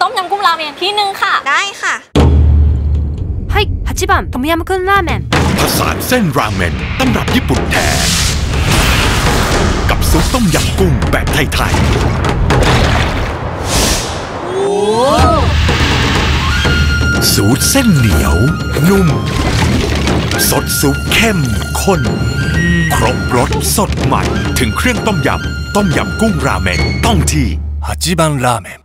ต้มยำกุ้งราเมนที่หนึ่งค่ะได้ค่ะはい8番トムヤムクンラーメンผสานเส้นราเมนตำรับญี่ปุ่นแท้กับซุปต้มยำกุ้งแบบไทยๆสูตรเส้นเหนียวนุ่มสดซุปเข้มข้นครบรสสดใหม่ถึงเครื่องต้มยำกุ้งราเมนต้องที่8番ラーメン